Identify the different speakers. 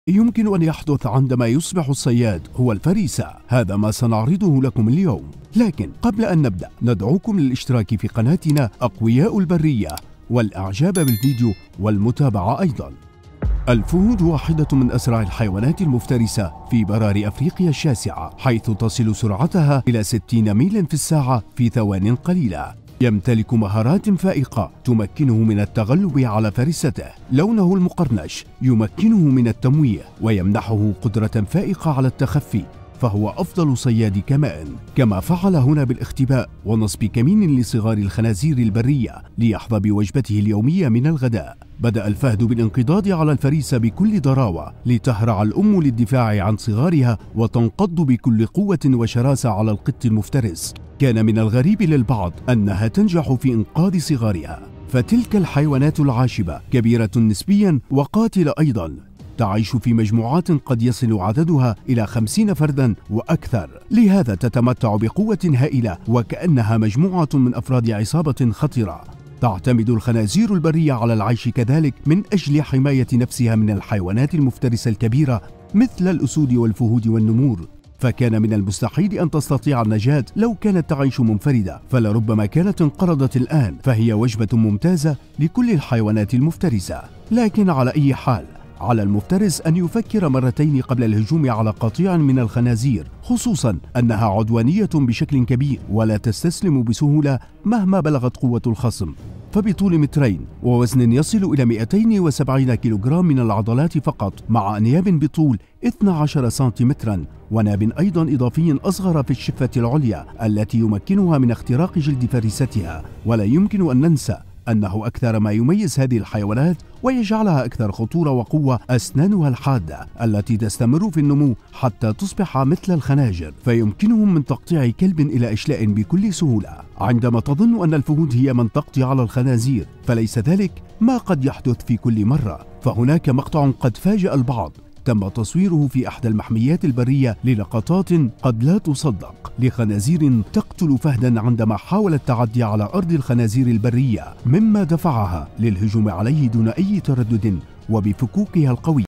Speaker 1: يمكن أن يحدث عندما يصبح الصياد هو الفريسة. هذا ما سنعرضه لكم اليوم، لكن قبل أن نبدأ ندعوكم للاشتراك في قناتنا أقوياء البرية والإعجاب بالفيديو والمتابعة أيضا. الفهود واحدة من أسرع الحيوانات المفترسة في براري أفريقيا الشاسعة، حيث تصل سرعتها إلى 60 ميلا في الساعة في ثوان قليلة. يمتلك مهارات فائقة تمكنه من التغلب على فريسته. لونه المقرنش يمكنه من التمويه ويمنحه قدرة فائقة على التخفي، فهو أفضل صياد كمان، كما فعل هنا بالاختباء ونصب كمين لصغار الخنازير البرية ليحظى بوجبته اليومية من الغداء. بدأ الفهد بالانقضاض على الفريسة بكل ضراوة لتهرع الأم للدفاع عن صغارها وتنقض بكل قوة وشراسة على القط المفترس. كان من الغريب للبعض أنها تنجح في إنقاذ صغارها، فتلك الحيوانات العاشبة كبيرة نسبيا وقاتلة أيضا، تعيش في مجموعات قد يصل عددها إلى 50 فردا وأكثر، لهذا تتمتع بقوة هائلة وكأنها مجموعة من أفراد عصابة خطرة. تعتمد الخنازير البرية على العيش كذلك من أجل حماية نفسها من الحيوانات المفترسة الكبيرة مثل الأسود والفهود والنمور، فكان من المستحيل أن تستطيع النجاة لو كانت تعيش منفردة، فلربما كانت انقرضت الآن، فهي وجبة ممتازة لكل الحيوانات المفترسة. لكن على أي حال، على المفترس أن يفكر مرتين قبل الهجوم على قطيع من الخنازير، خصوصا أنها عدوانية بشكل كبير ولا تستسلم بسهولة مهما بلغت قوة الخصم. فبطول مترين ووزن يصل إلى 270 كيلوغرام من العضلات فقط، مع أنياب بطول 12 سنتيمترا وناب أيضا إضافي أصغر في الشفة العليا التي يمكنها من اختراق جلد فريستها. ولا يمكن أن ننسى أنه أكثر ما يميز هذه الحيوانات ويجعلها أكثر خطورة وقوة أسنانها الحادة التي تستمر في النمو حتى تصبح مثل الخناجر، فيمكنهم من تقطيع كلب إلى إشلاء بكل سهولة. عندما تظن أن الفهود هي من تقضي على الخنازير، فليس ذلك ما قد يحدث في كل مرة، فهناك مقطع قد فاجأ البعض تم تصويره في إحدى المحميات البرية للقطات قد لا تصدق، لخنازير تقتل فهدا عندما حاول التعدي على أرض الخنازير البرية، مما دفعها للهجوم عليه دون أي تردد وبفكوكها القوية.